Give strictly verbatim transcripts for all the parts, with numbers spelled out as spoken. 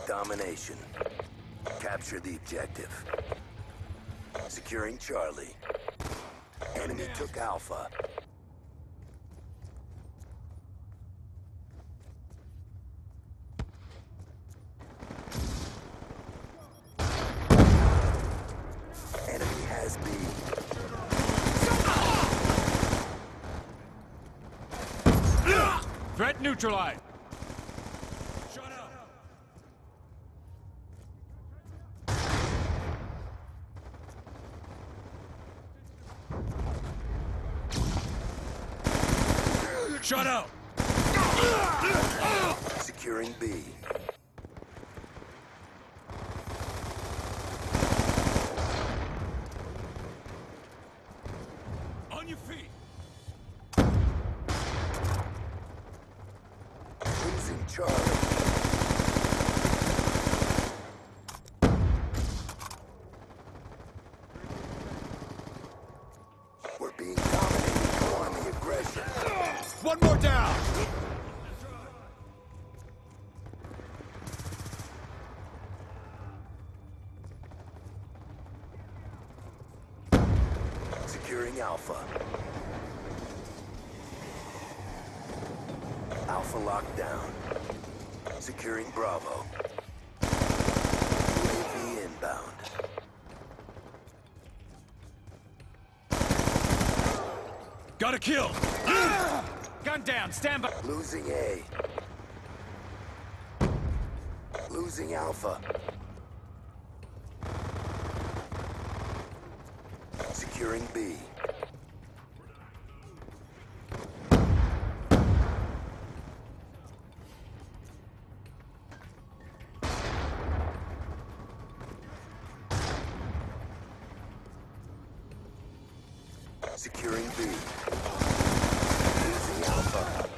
domination. Capture the objective. Securing Charlie. Enemy took Alpha. Enemy has B. Threat neutralized. Shut up. Shut up. Securing B. On your feet. Losing Charlie. We're being dominated. Go on the aggression. One more down. Securing Alpha. Alpha locked down. Securing Bravo. U A V inbound. Got a kill. Gun down. Stand by. Losing A. Losing Alpha. Securing B. Securing B. Losing Alpha.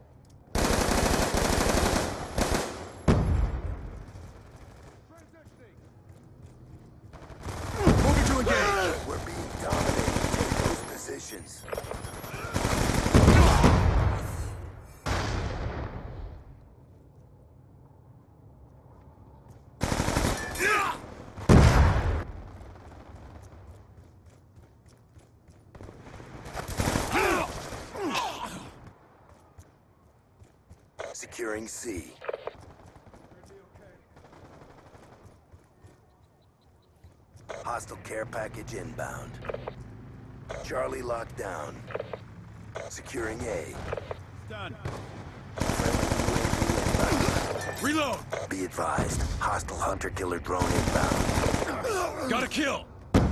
Moving to engage. We're being dominated. Take those positions. Securing C. Hostile care package inbound. Charlie locked down. Securing A. Done. Friendly U A V inbound. Reload. Be advised, hostile hunter-killer drone inbound. Got a kill.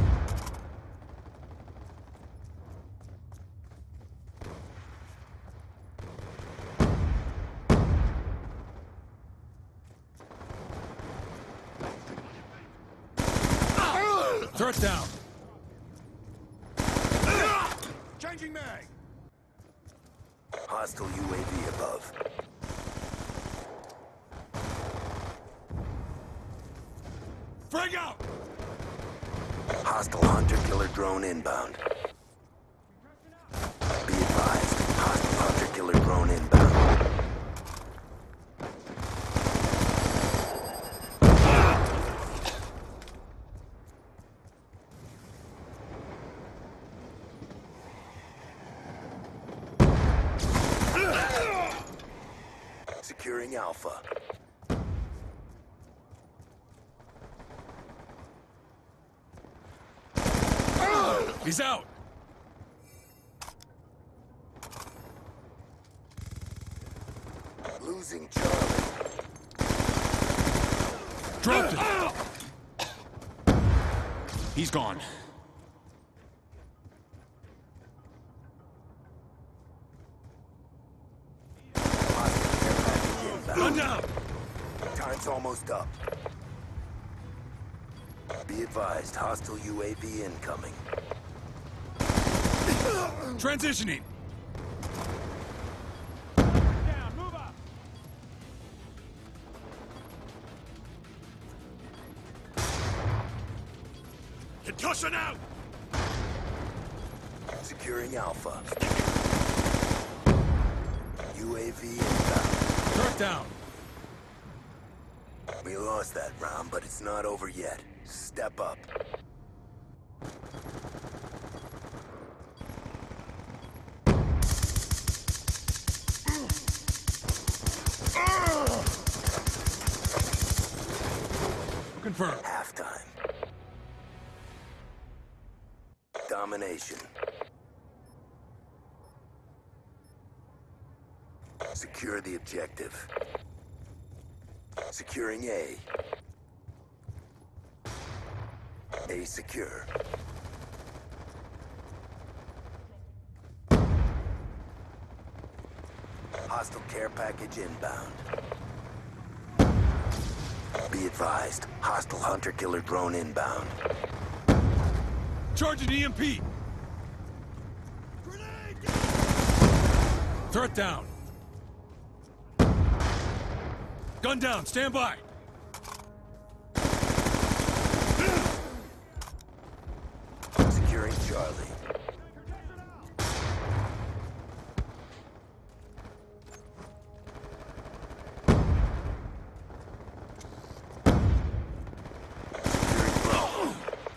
Threat down. Changing mag. Hostile U A V above. Frag out. Hostile hunter-killer drone inbound. Be advised, hostile hunter-killer drone inbound. Securing Alpha. He's out. Losing Charlie. Dropped it. He's gone. Gun down. Time's almost up. Be advised, hostile U A V incoming. Transitioning. Down, move up. Concussion out. Securing Alpha. U A V inbound. Turret down. We lost that round, but it's not over yet. Step up. Confirm. Halftime. Domination. Secure the objective. Securing A. A secure. Hostile care package inbound. Be advised, hostile hunter-killer drone inbound. Charging E M P! Threat down. Gun down, stand by. Securing Charlie. Securing Bravo.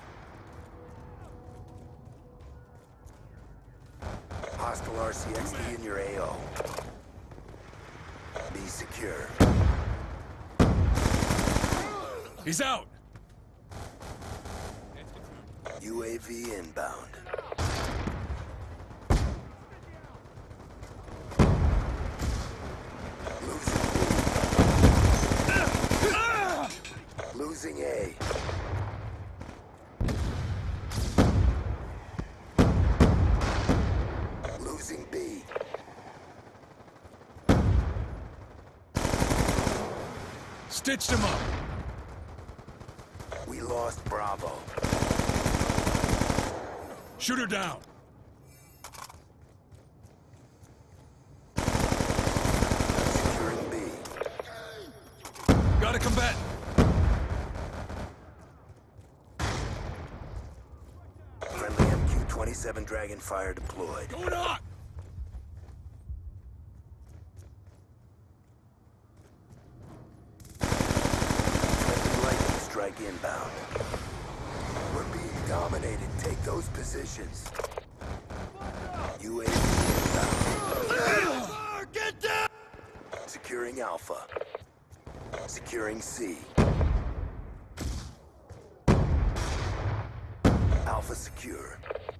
Hostile R C X D in your A O. Be secure. He's out. U A V inbound. Losing B. Losing A. Losing B. Stitched him up. We lost Bravo. Shoot her down. Securing B. Got a combatant. Friendly M Q twenty-seven Dragonfire deployed. Going on. Friendly lightning strike inbound. We're being dominated. Take those positions. U A V inbound. Get down! Securing Alpha. Securing C. Alpha secure.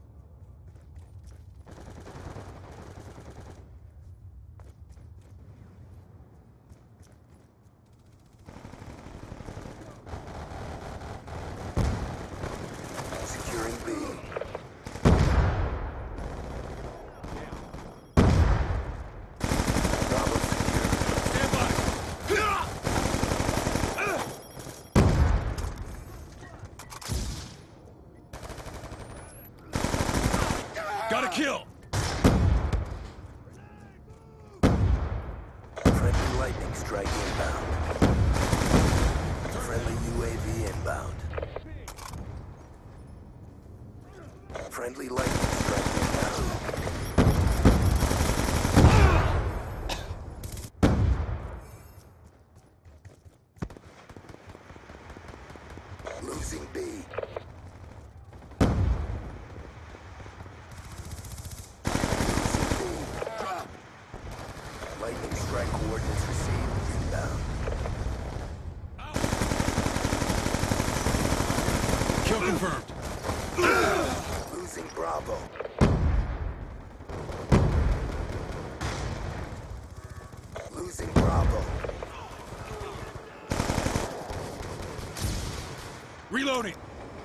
Securing B. Bravo secure. Stand by. Got a kill. Friendly lightning strike inbound. Friendly U A V inbound. Friendly lightning strike inbound. Losing B. Losing B. Lightning strike coordinates received. Inbound. Kill confirmed. Losing Bravo. Losing Bravo. Reloading.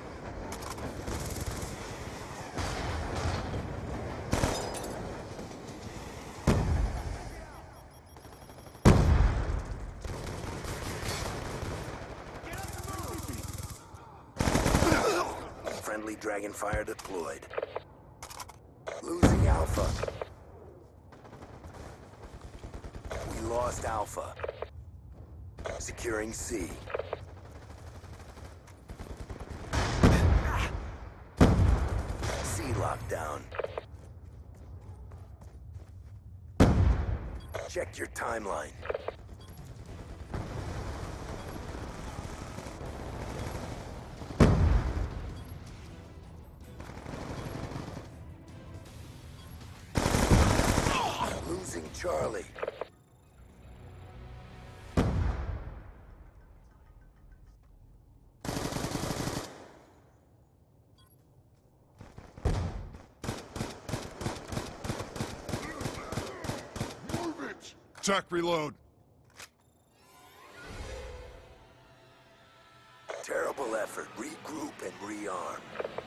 Friendly Dragonfire deployed. Losing Alpha. We lost Alpha. Securing C. C lockdown. Check your timeline. Charlie. Move it! Jack, reload. Terrible effort. Regroup and rearm.